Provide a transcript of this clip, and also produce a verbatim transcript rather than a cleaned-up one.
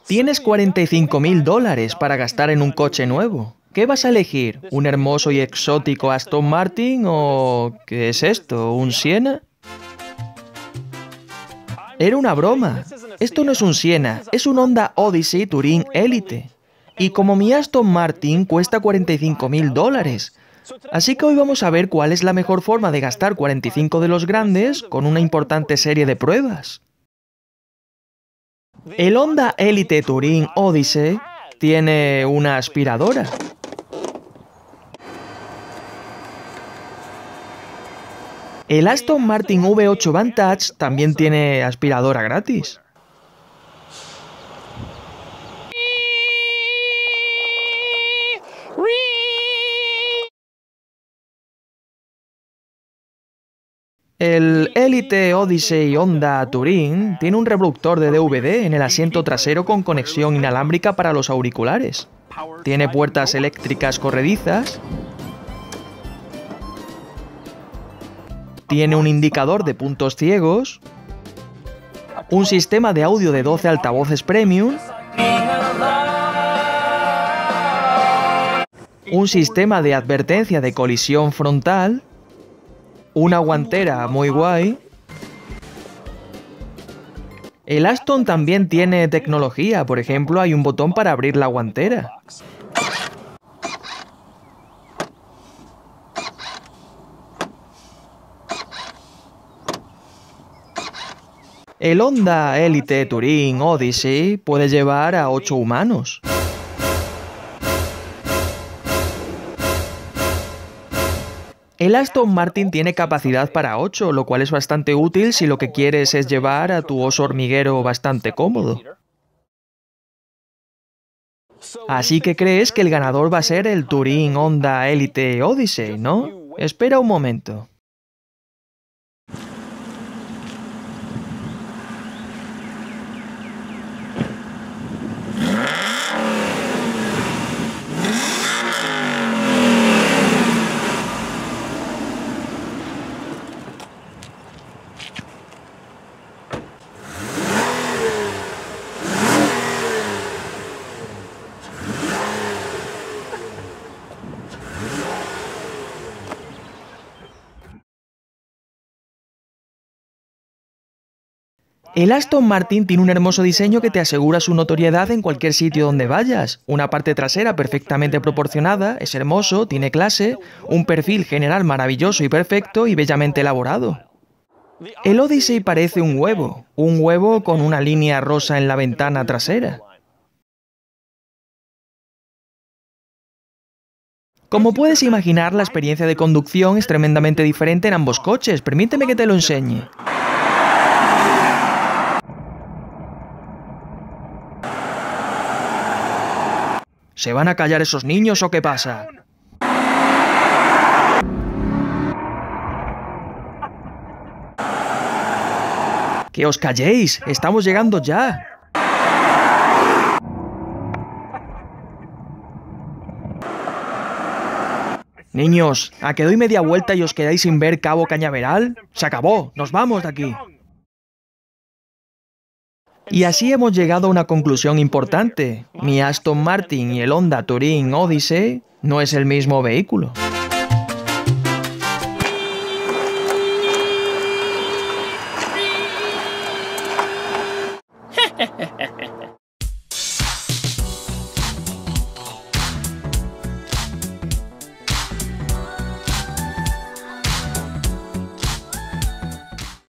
Tienes cuarenta y cinco mil dólares para gastar en un coche nuevo. ¿Qué vas a elegir? ¿Un hermoso y exótico Aston Martin o... ¿qué es esto? ¿Un Siena? Era una broma. Esto no es un Siena, es un Honda Odyssey Touring Elite. Y como mi Aston Martin cuesta cuarenta y cinco mil dólares. Así que hoy vamos a ver cuál es la mejor forma de gastar cuarenta y cinco de los grandes con una importante serie de pruebas. El Honda Elite Touring Odyssey tiene una aspiradora. El Aston Martin V ocho Vantage también tiene aspiradora gratis. El Elite Odyssey Honda Touring tiene un reproductor de D V D en el asiento trasero con conexión inalámbrica para los auriculares. Tiene puertas eléctricas corredizas. Tiene un indicador de puntos ciegos. Un sistema de audio de doce altavoces premium. Un sistema de advertencia de colisión frontal. Una guantera muy guay. El Aston también tiene tecnología, por ejemplo, hay un botón para abrir la guantera. El Honda Elite Touring Odyssey puede llevar a ocho humanos. El Aston Martin tiene capacidad para ocho, lo cual es bastante útil si lo que quieres es llevar a tu oso hormiguero bastante cómodo. Así que crees que el ganador va a ser el Touring Honda Elite Odyssey, ¿no? Espera un momento. El Aston Martin tiene un hermoso diseño que te asegura su notoriedad en cualquier sitio donde vayas. Una parte trasera perfectamente proporcionada, es hermoso, tiene clase, un perfil general maravilloso y perfecto y bellamente elaborado. El Odyssey parece un huevo, un huevo con una línea rosa en la ventana trasera. Como puedes imaginar, la experiencia de conducción es tremendamente diferente en ambos coches. Permíteme que te lo enseñe. ¿Se van a callar esos niños o qué pasa? ¡Que os calléis! ¡Estamos llegando ya! Niños, ¿a que doy media vuelta y os quedáis sin ver Cabo Cañaveral? ¡Se acabó! ¡Nos vamos de aquí! Y así hemos llegado a una conclusión importante. Mi Aston Martin y el Honda Touring Odyssey no es el mismo vehículo.